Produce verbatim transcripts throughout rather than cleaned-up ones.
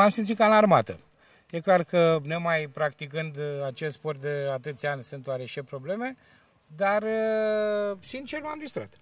m-am simțit ca în armată. E clar că, nemai practicând acest sport de atâția ani, sunt oarește probleme, dar, sincer, m-am distrat.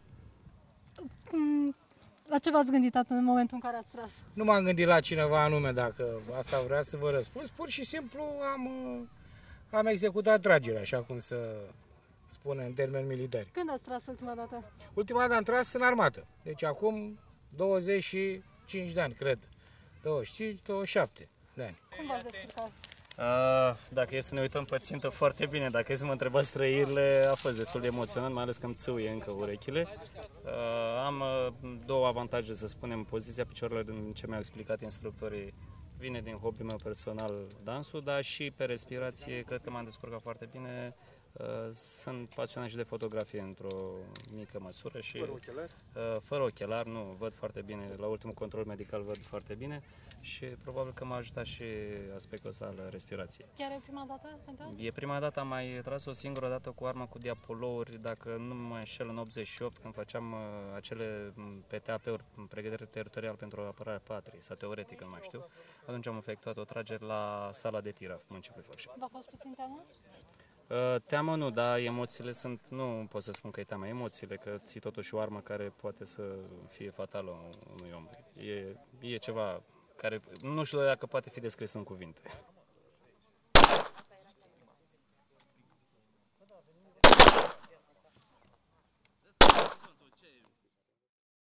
La ce v-ați gândit atunci în momentul în care ați tras? Nu m-am gândit la cineva anume, dacă asta vrea să vă răspund. Pur și simplu am, am executat tragerea, așa cum se spune în termeni militari. Când ați tras ultima dată? Ultima dată am tras în armată. Deci acum douăzeci și cinci de ani, cred. douăzeci și cinci douăzeci și șapte de ani. Cum v-ați descurcat? Uh, dacă e să ne uităm pe țintă, foarte bine. Dacă e să mă întrebați trăirile, a fost destul de emoționant, mai ales că îmi țâuie încă urechile. Uh, am uh, două avantaje, să spunem. Poziția picioarelor, din ce mi-au explicat instructorii, vine din hobby-ul meu personal, dansul, dar și pe respirație, cred că m-am descurcat foarte bine. Uh, sunt pasionat și de fotografie într-o mică măsură și fără ochelar? Uh, fără ochelar, nu, văd foarte bine. La ultimul control medical văd foarte bine și probabil că m-a ajutat și aspectul ăsta al respirației. Chiar e prima dată pentru? E prima dată, am mai tras o singură dată cu armă cu diapolouri, dacă nu mă înșel, în optzeci și opt, când făceam uh, acele P T A P-uri, pregătire teritorială pentru apărarea patriei, sau teoretică, nu mai știu. Atunci am efectuat o tragere la sala de tir a municipiului Făgșani. V-a fost puțin teamă? Teamă nu, dar emoțiile sunt, nu pot să spun că e teamă, emoțiile, că ții totuși o armă care poate să fie fatală unui om. E, e ceva care nu știu dacă poate fi descris în cuvinte.